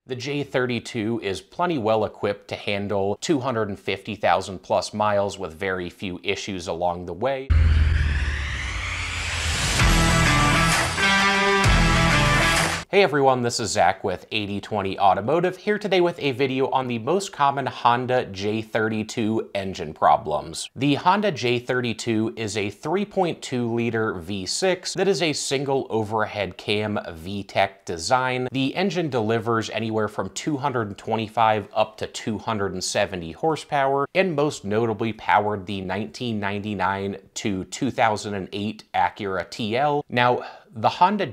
The J32 is plenty well equipped to handle 250,000 plus miles with very few issues along the way. Hey everyone, this is Zach with 8020 Automotive, here today with a video on the most common Honda J32 engine problems. The Honda J32 is a 3.2-liter V6 that is a single overhead cam VTEC design. The engine delivers anywhere from 225 up to 270 horsepower, and most notably powered the 1999 to 2008 Acura TL. Now, the Honda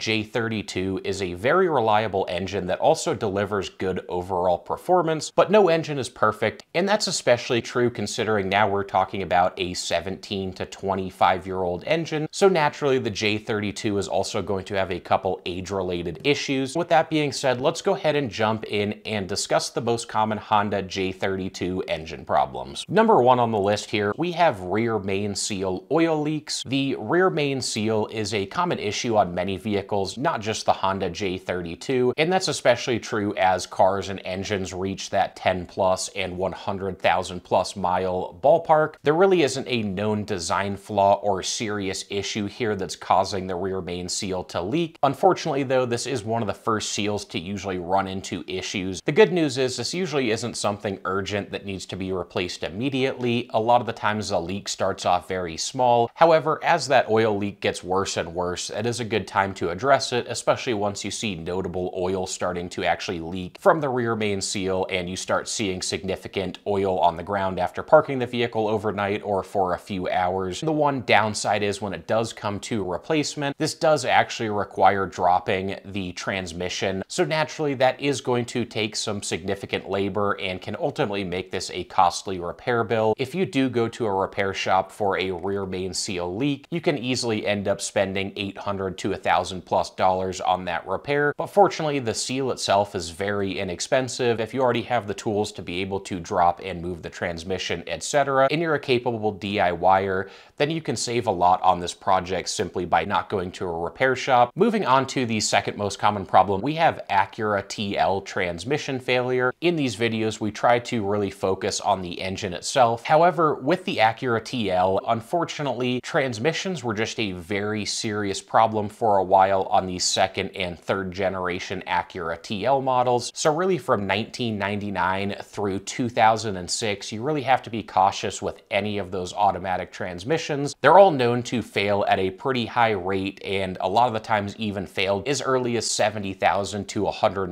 J32 is a very reliable engine that also delivers good overall performance, but no engine is perfect, and that's especially true considering now we're talking about a 17 to 25-year-old engine, so naturally the J32 is also going to have a couple age-related issues. With that being said, let's go ahead and jump in and discuss the most common Honda J32 engine problems. Number one on the list here, we have rear main seal oil leaks. The rear main seal is a common issue on many vehicles, not just the Honda J32, and that's especially true as cars and engines reach that 10 plus and 100,000 plus mile ballpark. There really isn't a known design flaw or serious issue here that's causing the rear main seal to leak. Unfortunately though, this is one of the first seals to usually run into issues. The good news is this usually isn't something urgent that needs to be replaced immediately. A lot of the times the leak starts off very small. However, as that oil leak gets worse and worse, it is a good time to address it, especially once you see notable oil starting to actually leak from the rear main seal and you start seeing significant oil on the ground after parking the vehicle overnight or for a few hours. The one downside is when it does come to replacement, this does actually require dropping the transmission. So naturally that is going to take some significant labor and can ultimately make this a costly repair bill. If you do go to a repair shop for a rear main seal leak, you can easily end up spending $800 to $1,000 plus on that repair. But fortunately, the seal itself is very inexpensive. If you already have the tools to be able to drop and move the transmission, etc., and you're a capable DIYer, then you can save a lot on this project simply by not going to a repair shop. Moving on to the second most common problem, we have Acura TL transmission failure. In these videos, we try to really focus on the engine itself. However, with the Acura TL, unfortunately, transmissions were just a very serious problem for a while on the second and third generation Acura TL models. So really from 1999 through 2006, you really have to be cautious with any of those automatic transmissions. They're all known to fail at a pretty high rate, and a lot of the times even failed as early as 70,000 to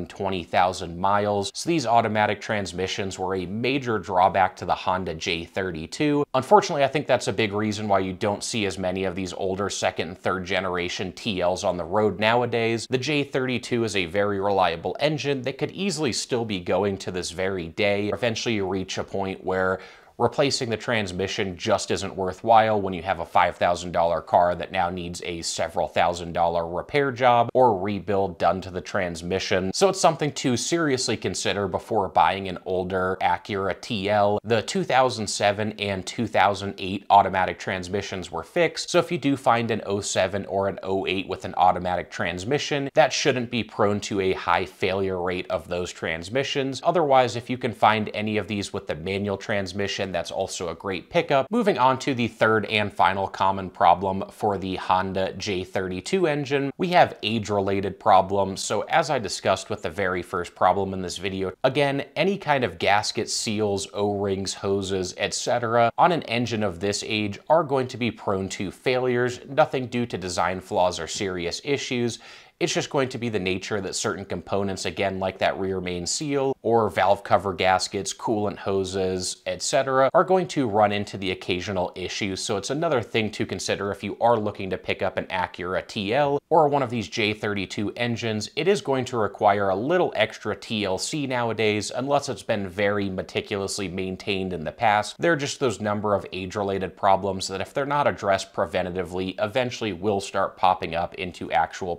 120,000 miles. So these automatic transmissions were a major drawback to the Honda J32. Unfortunately, I think that's a big reason why you don't see as many of these older second and third generation TLs on the road nowadays. The J32 is a very reliable engine that could easily still be going to this very day. Eventually you reach a point where replacing the transmission just isn't worthwhile when you have a $5,000 car that now needs a several $1,000 repair job or rebuild done to the transmission. So it's something to seriously consider before buying an older Acura TL. The 2007 and 2008 automatic transmissions were fixed, so if you do find an 07 or an 08 with an automatic transmission, that shouldn't be prone to a high failure rate of those transmissions. Otherwise, if you can find any of these with the manual transmission, that's also a great pickup. Moving on to the third and final common problem for the Honda J32 engine, we have age-related problems. So as I discussed with the very first problem in this video, again, any kind of gasket seals, O-rings, hoses, etc. on an engine of this age are going to be prone to failures, nothing due to design flaws or serious issues. It's just going to be the nature that certain components, again, like that rear main seal or valve cover gaskets, coolant hoses, etc., are going to run into the occasional issue. So it's another thing to consider if you are looking to pick up an Acura TL or one of these J32 engines. It is going to require a little extra TLC nowadays, unless it's been very meticulously maintained in the past. There are just those number of age-related problems that if they're not addressed preventatively, eventually will start popping up into actual problems.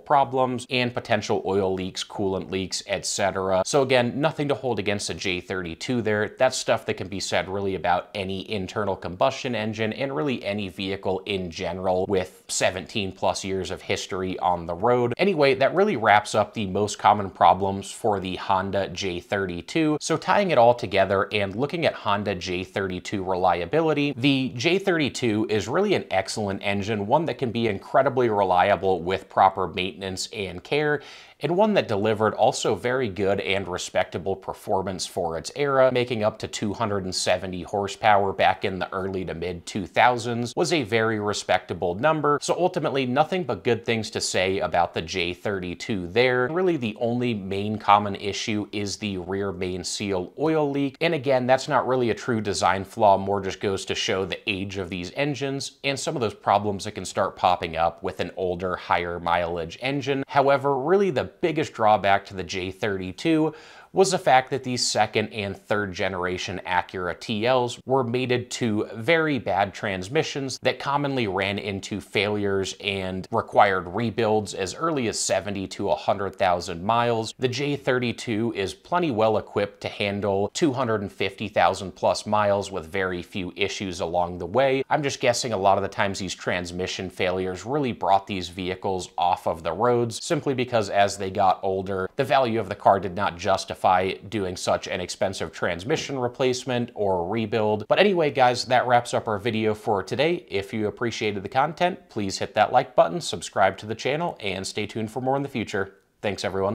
problems and potential oil leaks, coolant leaks, etc. So again, nothing to hold against a J32 there. That's stuff that can be said really about any internal combustion engine and really any vehicle in general with 17 plus years of history on the road. Anyway, that really wraps up the most common problems for the Honda J32. So tying it all together and looking at Honda J32 reliability, the J32 is really an excellent engine, one that can be incredibly reliable with proper maintenance and care, and one that delivered also very good and respectable performance for its era, making up to 270 horsepower back in the early to mid 2000s was a very respectable number. So ultimately, nothing but good things to say about the J32 there. Really, the only main common issue is the rear main seal oil leak. And again, that's not really a true design flaw, more just goes to show the age of these engines and some of those problems that can start popping up with an older, higher mileage engine. However, really the biggest drawback to the J32 was the fact that these second and third generation Acura TLs were mated to very bad transmissions that commonly ran into failures and required rebuilds as early as 70 to 100,000 miles. The J32 is plenty well equipped to handle 250,000 plus miles with very few issues along the way. I'm just guessing a lot of the times these transmission failures really brought these vehicles off of the roads simply because as they got older, the value of the car did not justify doing such an expensive transmission replacement or rebuild. But anyway, guys, that wraps up our video for today. If you appreciated the content, please hit that like button, subscribe to the channel, and stay tuned for more in the future. Thanks, everyone.